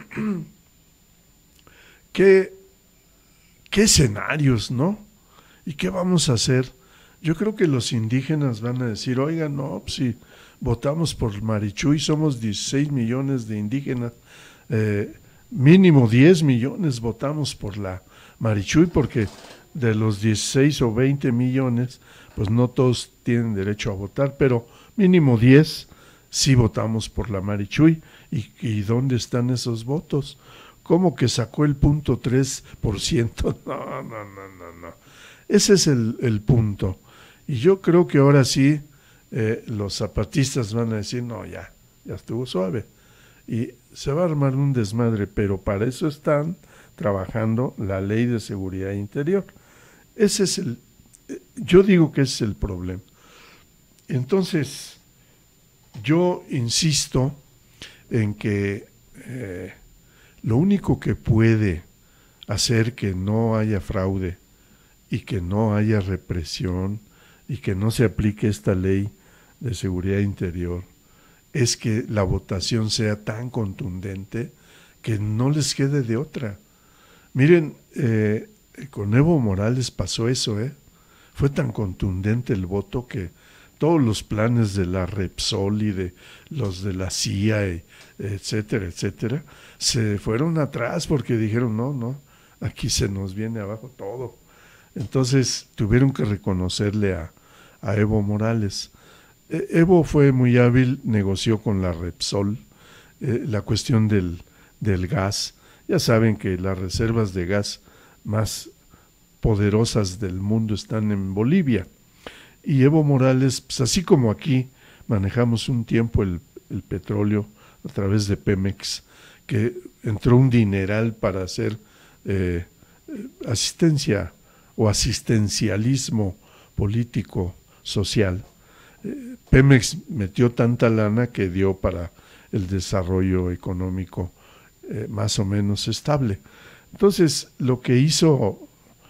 ¿qué escenarios, no? ¿Y qué vamos a hacer? Yo creo que los indígenas van a decir, oigan, no, pues si votamos por Marichuy, somos 16 millones de indígenas, mínimo 10 millones votamos por la Marichuy, porque de los 16 o 20 millones, pues no todos tienen derecho a votar, pero mínimo 10 sí votamos por la Marichuy. ¿Y dónde están esos votos? ¿Cómo que sacó el 0.3%? No. Ese es el punto. Y yo creo que ahora sí los zapatistas van a decir, no, ya estuvo suave. Y se va a armar un desmadre, pero para eso están trabajando la ley de seguridad interior. Ese es yo digo que ese es el problema. Entonces, yo insisto en que lo único que puede hacer que no haya fraude y que no haya represión y que no se aplique esta ley de seguridad interior es que la votación sea tan contundente que no les quede de otra. Miren, con Evo Morales pasó eso, fue tan contundente el voto que todos los planes de la Repsol y de los de la CIA, etcétera, se fueron atrás porque dijeron, no, aquí se nos viene abajo todo. Entonces tuvieron que reconocerle a Evo Morales. Evo fue muy hábil, negoció con la Repsol la cuestión del gas. Ya saben que las reservas de gas más poderosas del mundo están en Bolivia. Y Evo Morales, pues así como aquí manejamos un tiempo el petróleo a través de Pemex, que entró un dineral para hacer asistencia o asistencialismo político, social. Pemex metió tanta lana que dio para el desarrollo económico más o menos estable. Entonces, lo que hizo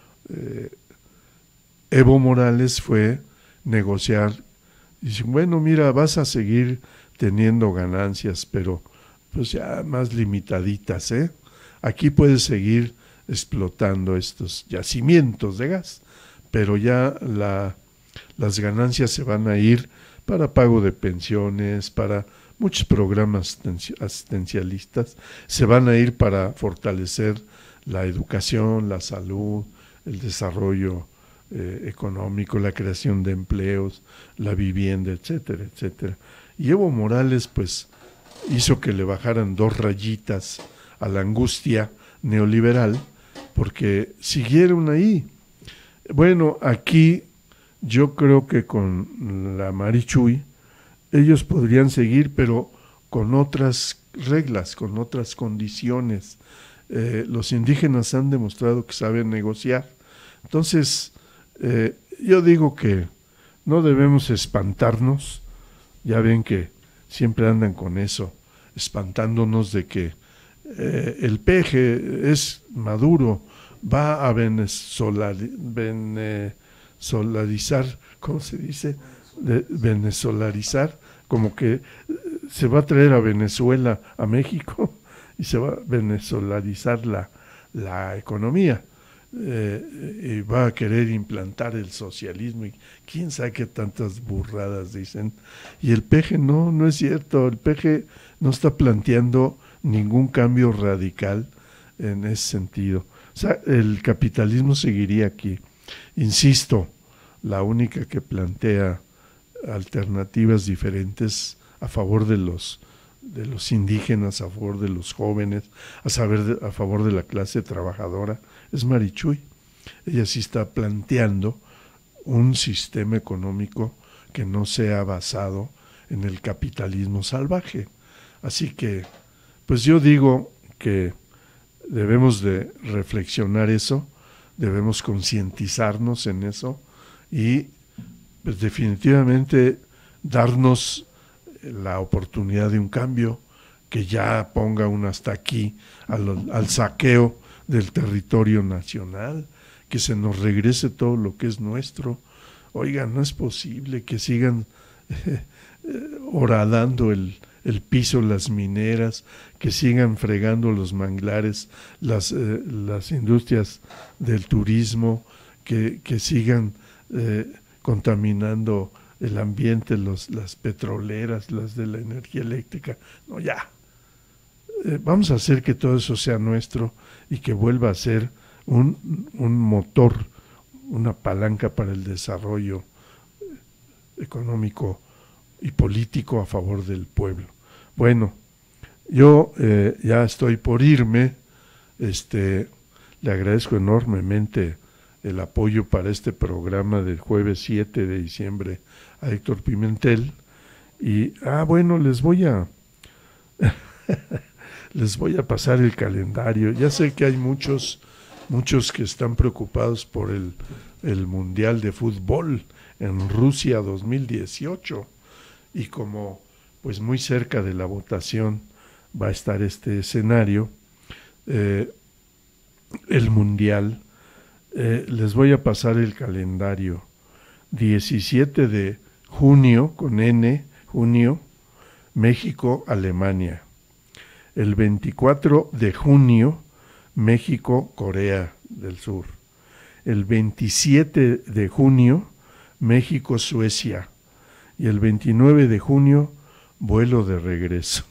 Evo Morales fue negociar. Dice, bueno, mira, vas a seguir teniendo ganancias, pero pues ya más limitaditas, ¿eh? Aquí puedes seguir explotando estos yacimientos de gas, pero ya las ganancias se van a ir para pago de pensiones, para muchos programas asistencialistas, se van a ir para fortalecer la educación, la salud, el desarrollo económico, la creación de empleos, la vivienda, etcétera, etcétera. Y Evo Morales, pues, hizo que le bajaran 2 rayitas a la angustia neoliberal, porque siguieron ahí. Bueno, aquí yo creo que con la Marichuy ellos podrían seguir, pero con otras reglas, con otras condiciones. Los indígenas han demostrado que saben negociar. Entonces, yo digo que no debemos espantarnos. Ya ven que siempre andan con eso, espantándonos de que el peje es Maduro, va a venezolarizar, ¿cómo se dice? Venezolarizar, como que se va a traer a Venezuela a México y se va a venezolarizar la economía. Y va a querer implantar el socialismo y quién sabe qué tantas burradas dicen. Y el PG no es cierto, el PG no está planteando ningún cambio radical en ese sentido. O sea, el capitalismo seguiría aquí. Insisto, la única que plantea alternativas diferentes a favor de los indígenas, a favor de los jóvenes, a favor de la clase trabajadora, es Marichuy. Ella sí está planteando un sistema económico que no sea basado en el capitalismo salvaje. Así que, pues yo digo que debemos de reflexionar eso, debemos concientizarnos en eso y pues definitivamente darnos la oportunidad de un cambio que ya ponga un hasta aquí al saqueo del territorio nacional, que se nos regrese todo lo que es nuestro. Oigan, no es posible que sigan horadando el piso las mineras, que sigan fregando los manglares, las industrias del turismo, que sigan contaminando el ambiente, las petroleras, las de la energía eléctrica. No, ya. Vamos a hacer que todo eso sea nuestro y que vuelva a ser un motor, una palanca para el desarrollo económico y político a favor del pueblo. Bueno, yo ya estoy por irme. Le agradezco enormemente el apoyo para este programa del jueves 7 de diciembre a Héctor Pimentel. Y, bueno, les voy a pasar el calendario. Ya sé que hay muchos que están preocupados por el Mundial de Fútbol en Rusia 2018 y como pues muy cerca de la votación va a estar este escenario, el Mundial, les voy a pasar el calendario. 17 de junio, con N, junio, México, Alemania. El 24 de junio, México, Corea del Sur. El 27 de junio, México, Suecia. Y el 29 de junio, vuelo de regreso.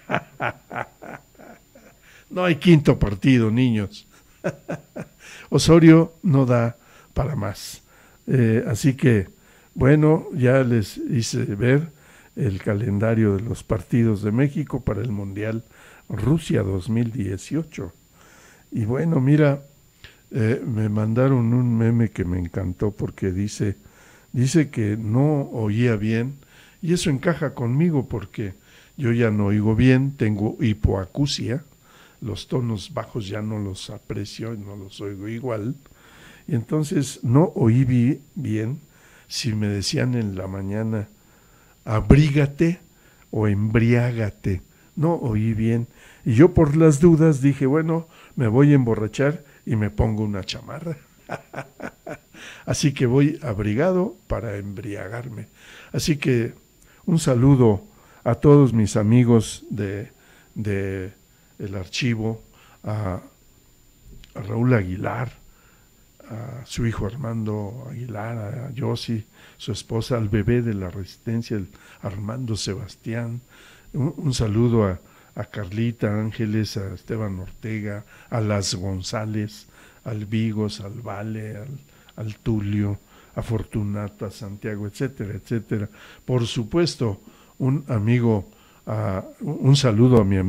No hay quinto partido, niños. Osorio no da para más. Así que, bueno, ya les hice ver el calendario de los partidos de México para el Mundial Rusia 2018. Y bueno, mira, me mandaron un meme que me encantó porque dice que no oía bien, y eso encaja conmigo porque yo ya no oigo bien, tengo hipoacusia, los tonos bajos ya no los aprecio, no los oigo igual, y entonces no oí bien si me decían en la mañana abrígate o embriágate, no oí bien, y yo por las dudas dije, bueno, me voy a emborrachar y me pongo una chamarra. Así que voy abrigado para embriagarme. Así que un saludo a todos mis amigos de el archivo, a Raúl Aguilar, a su hijo Armando Aguilar, a Yossi, su esposa, al bebé de la Resistencia, el Armando Sebastián. Un saludo a Carlita Ángeles, a Esteban Ortega, a Las González, al Vigos, al Vale, al Tulio, a Fortunato, a Santiago, etcétera, etcétera. Por supuesto, un saludo a mi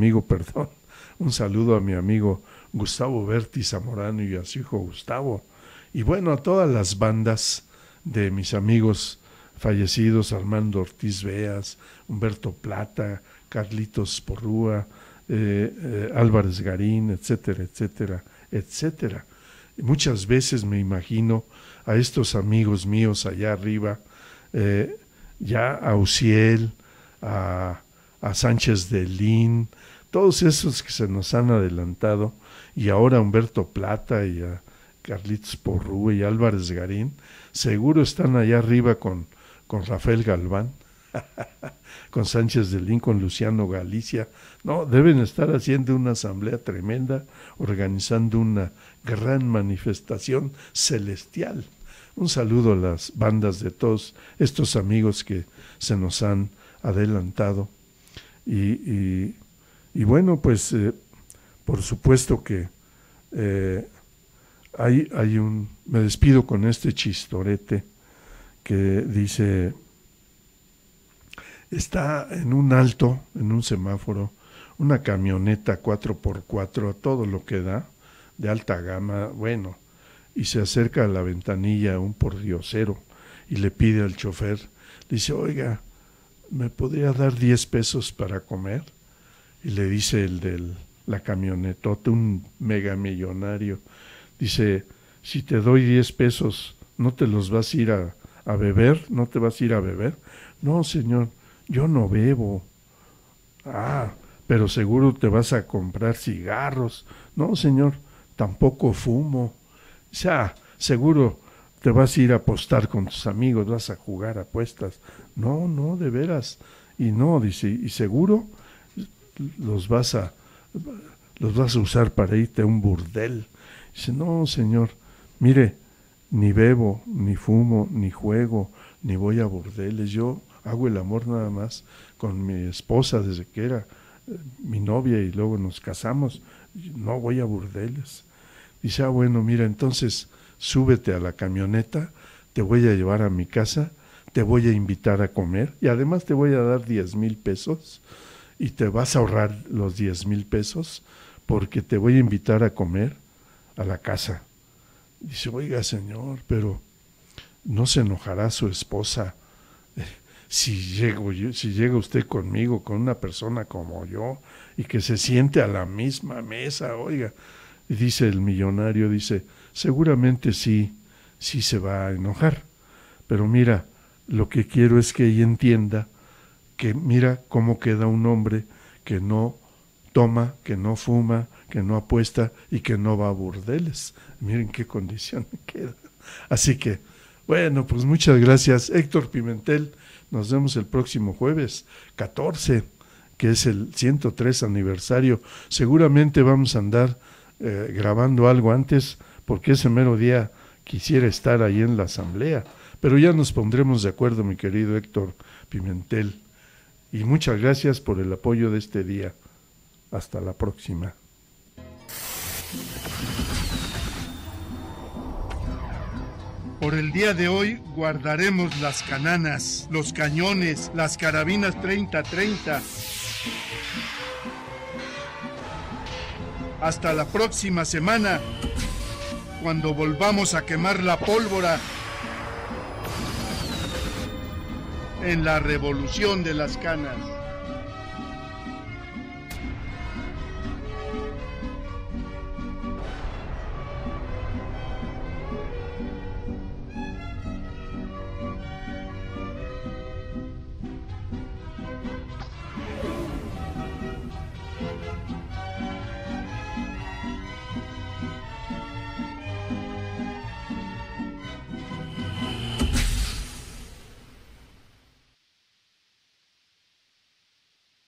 amigo Gustavo Berti Zamorano y a su hijo Gustavo. Y bueno, a todas las bandas de mis amigos fallecidos, Armando Ortiz Beas, Humberto Plata, Carlitos Porrúa, Álvarez Garín, etcétera, etcétera, etcétera. Y muchas veces me imagino a estos amigos míos allá arriba, ya a Uciel, a Sánchez de Lin, todos esos que se nos han adelantado, y ahora a Humberto Plata y a Carlitos Porrúa y Álvarez Garín, seguro están allá arriba con Rafael Galván, con Sánchez de Lin, con Luciano Galicia. No, deben estar haciendo una asamblea tremenda, organizando una gran manifestación celestial. Un saludo a las bandas de todos estos amigos que se nos han adelantado. Y bueno, pues por supuesto que me despido con este chistorete que dice: está en un alto, en un semáforo, una camioneta 4x4 a todo lo que da, de alta gama, bueno, y se acerca a la ventanilla un pordiosero y le pide al chofer, dice: oiga, ¿me podría dar 10 pesos para comer? Y le dice el de la camionetota, un megamillonario, dice: si te doy 10 pesos, ¿no te los vas a ir a beber? ¿No te vas a ir a beber? No, señor, yo no bebo. Ah, pero seguro te vas a comprar cigarros. No, señor, tampoco fumo. O sea, seguro te vas a ir a apostar con tus amigos, vas a jugar apuestas. No, de veras. Y no, dice, y seguro los vas a usar para irte a un burdel. Dice: no, señor, mire, ni bebo, ni fumo, ni juego, ni voy a burdeles. Yo hago el amor nada más con mi esposa desde que era mi novia y luego nos casamos. No voy a burdeles. Dice: bueno, mira, entonces súbete a la camioneta, te voy a llevar a mi casa, te voy a invitar a comer y además te voy a dar 10,000 pesos y te vas a ahorrar los 10,000 pesos porque te voy a invitar a comer a la casa. Dice: oiga, señor, pero ¿no se enojará su esposa si llega usted conmigo, con una persona como yo, y que se siente a la misma mesa? Oiga, y dice el millonario, dice: seguramente sí se va a enojar, pero mira, lo que quiero es que ella entienda que mira cómo queda un hombre que no toma, que no fuma, que no apuesta y que no va a burdeles. Miren qué condición queda. Así que, bueno, pues muchas gracias, Héctor Pimentel. Nos vemos el próximo jueves 14, que es el 103 aniversario. Seguramente vamos a andar grabando algo antes, porque ese mero día quisiera estar ahí en la asamblea. Pero ya nos pondremos de acuerdo, mi querido Héctor Pimentel. Y muchas gracias por el apoyo de este día. Hasta la próxima. Por el día de hoy guardaremos las cananas, los cañones, las carabinas 30-30. Hasta la próxima semana, cuando volvamos a quemar la pólvora en la revolución de las canas.